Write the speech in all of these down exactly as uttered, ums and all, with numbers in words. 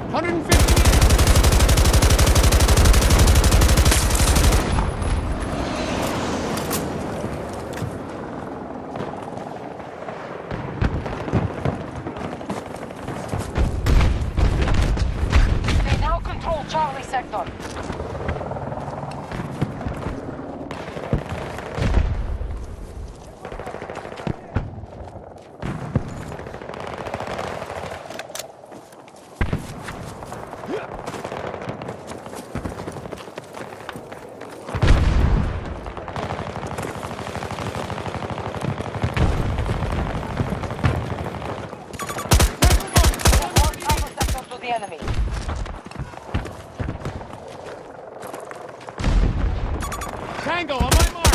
one hundred fifty meters. They now control Charlie sector. The enemy. Tango on my mark.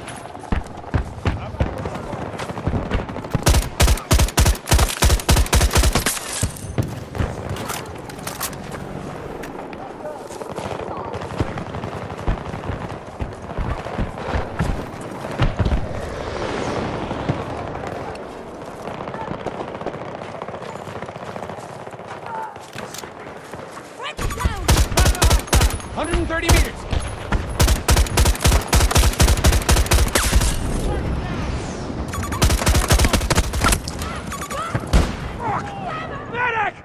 one hundred thirty meters. Medic!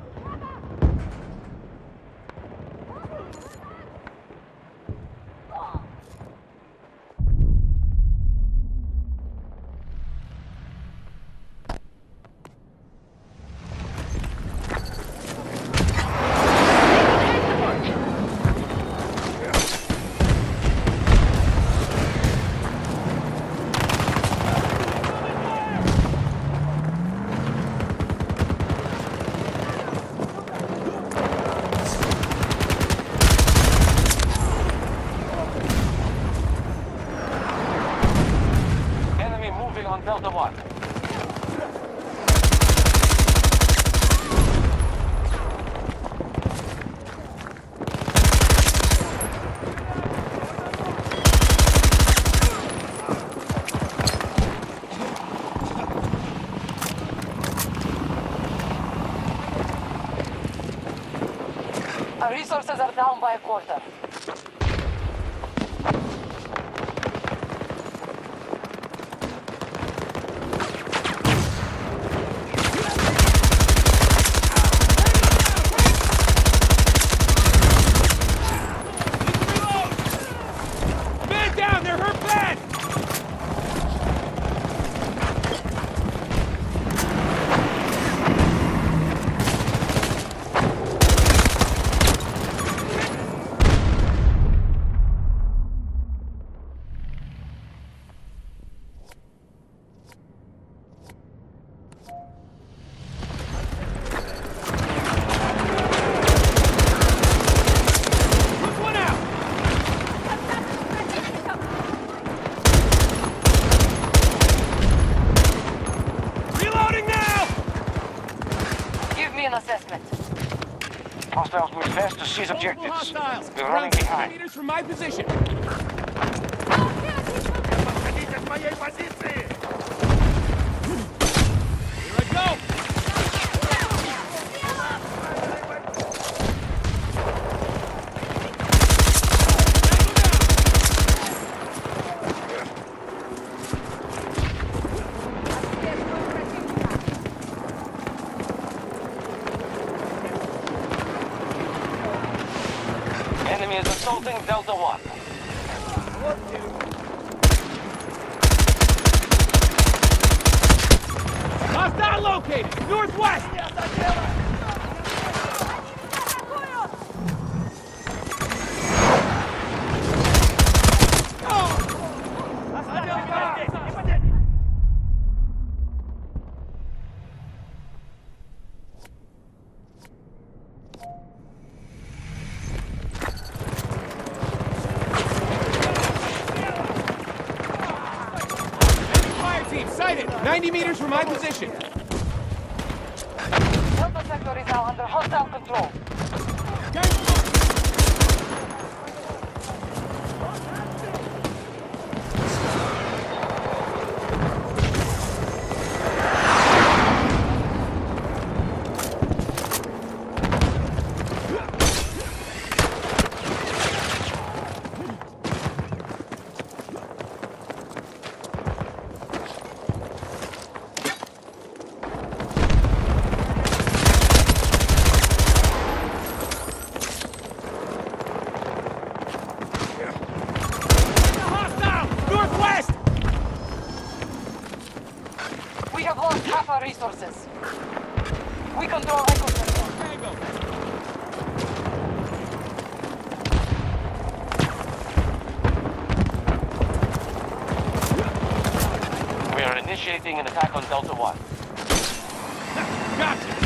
On Delta one. Our resources are down by a quarter. Assessment. Hostiles move fast to seize objectives. Hostiles. We're running behind. meters from my position. Here I go. Enemy is assaulting Delta one. Hostile located! Northwest! Sighted! ninety meters from my position. Delta sector is now under hostile control. have lost half our resources. We control Echo Sector. Tango. We are initiating an attack on Delta One. Gotcha.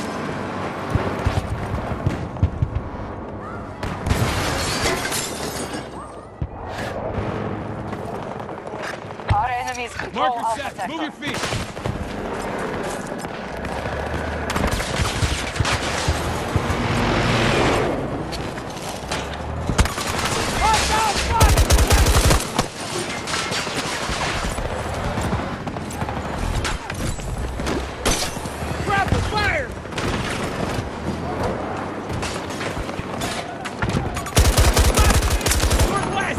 Our enemies control Marker Alpha set. Sector. Move your feet. Grapple, fire! Northwest!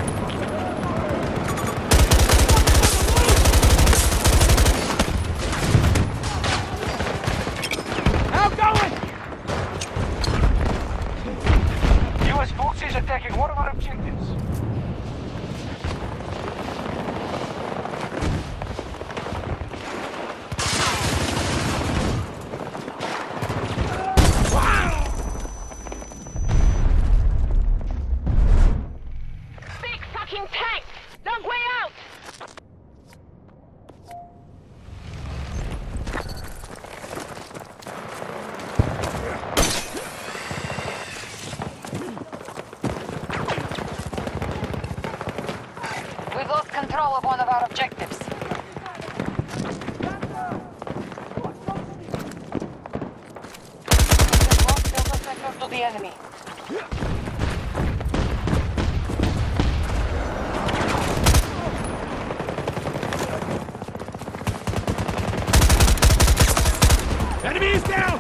Outgoing! U S forces attacking one of our objectives. Big fucking tank! Long way out! We've lost control of one of our objectives. We've lost Delta Sector to the enemy. Enemy is down!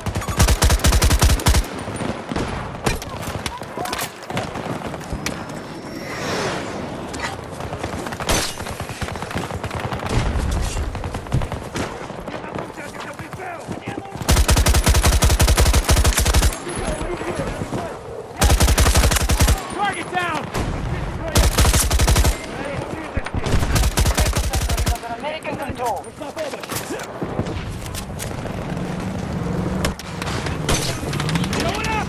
Target down! Echo Sector is under American control. Going up!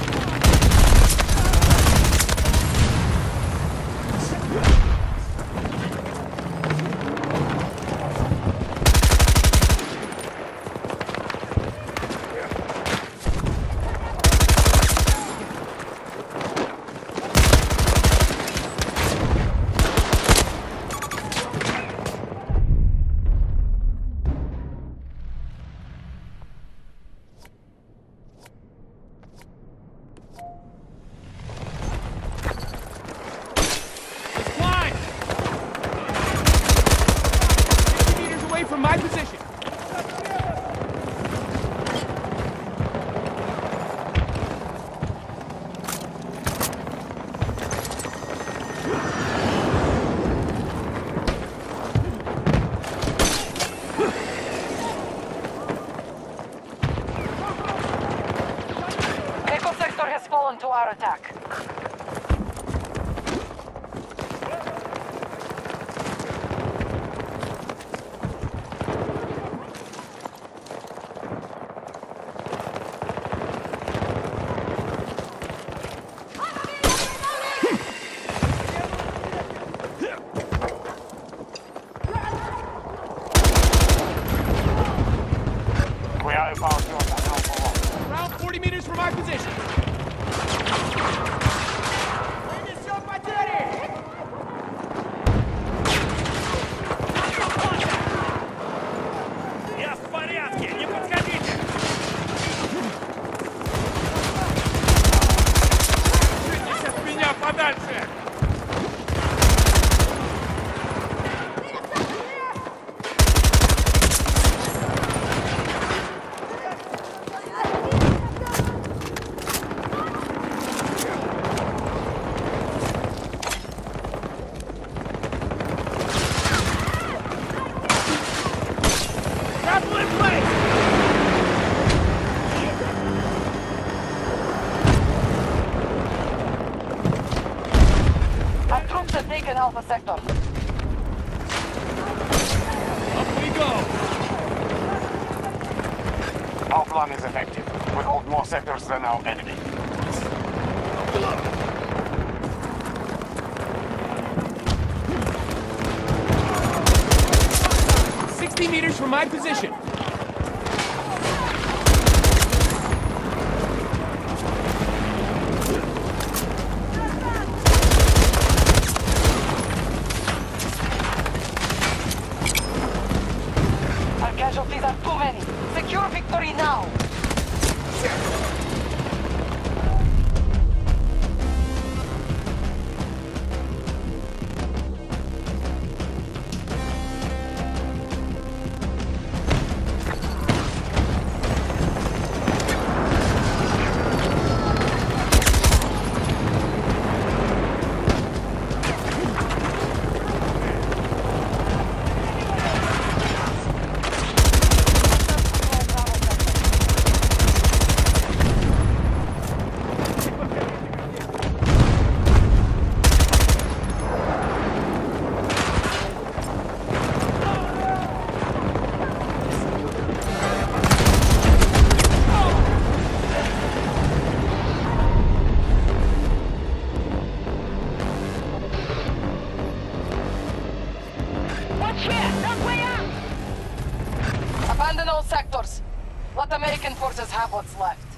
Let's climb! fifty meters away from my position. Echo Sector has fallen to our attack. We are about to attack Alpha One. Around forty meters from my position. Я в порядке, не подходите! Держитесь от меня подальше! Grapple in place! Our troops have taken Alpha Sector. Up we go! plan is effective. We hold more sectors than our enemy. sixty meters from my position. Our casualties are too many. Secure victory now. Watch here! Not way out! Abandon all sectors. Let American forces have what's left.